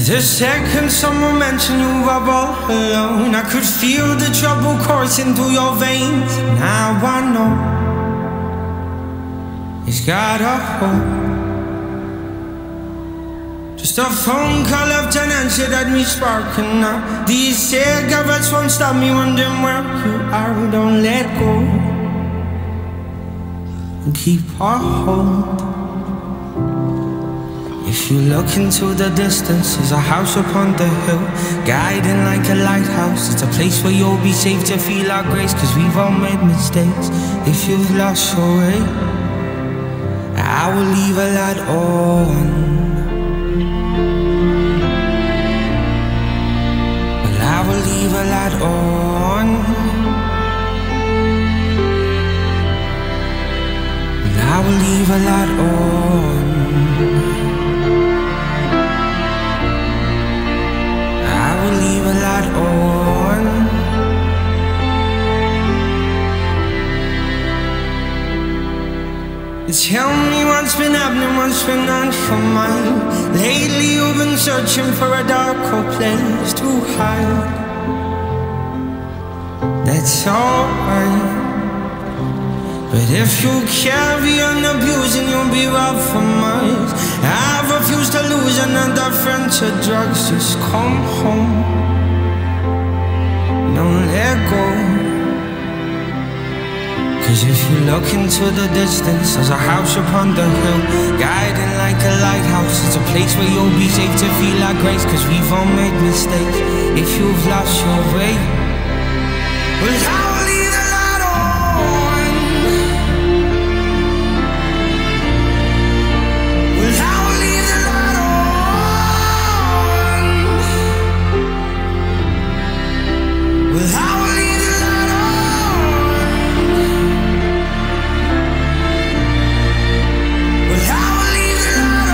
The second someone mentioned you were all alone, I could feel the trouble coursing through your veins. Now I know it's gotta hold. Just a phone call after an answer that me sparking now. These cigarettes won't stop me wondering where you are. Don't let go and keep our hold. If you look into the distance, there's a house upon the hill, guiding like a lighthouse. It's a place where you'll be safe to feel our grace, cause we've all made mistakes. If you've lost your way, I will leave a light on. Well, I will leave a light on. Well, I will leave a light on. Leave a light on. Tell me what's been happening, what's been on your mind. Lately you've been searching for a darker place to hide. That's alright, but if you carry on abusing, you'll be robbed for miles. I refuse to lose another friend to drugs. Just come home, don't let go. Cause if you look into the distance, there's a house upon the hill, guiding like a lighthouse. It's a place where you'll be safe to feel our grace, cause we've all made mistakes. If you've lost your way, well, I will leave the light on. Well, I will leave the light on. Well, I will leave the light on. Well, I will leave the light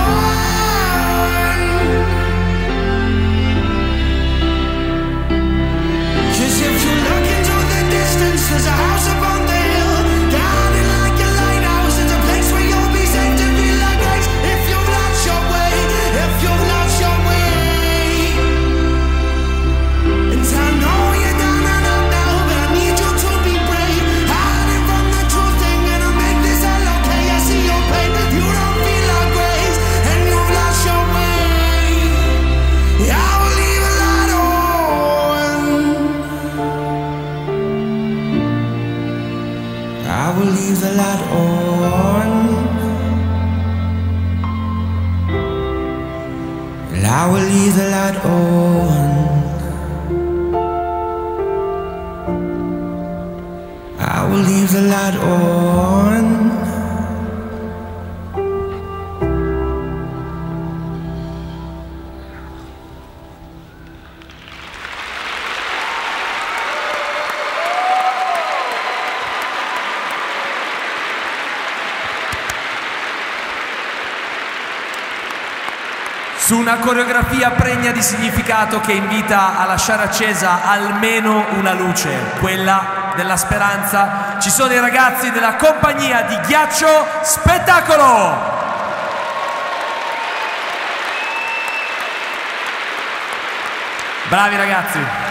on. 'Cause if you look into the distance, there's a house upon the hill, guarded like a lighthouse. It's a place where you'll be safe to feel like grace. If you've lost your way, if you've lost your way. And I know you're down and out now, but I need you to be brave. Hiding from the truth, thing, and I'll make this all okay. I see your pain, you don't feel like grace, and you've lost your way. I will leave a light on. I will leave the light on. Well, I will leave the light on. I will leave the light on. Su una coreografia pregna di significato che invita a lasciare accesa almeno una luce, quella della speranza, ci sono i ragazzi della compagnia di Ghiaccio Spettacolo! Bravi ragazzi!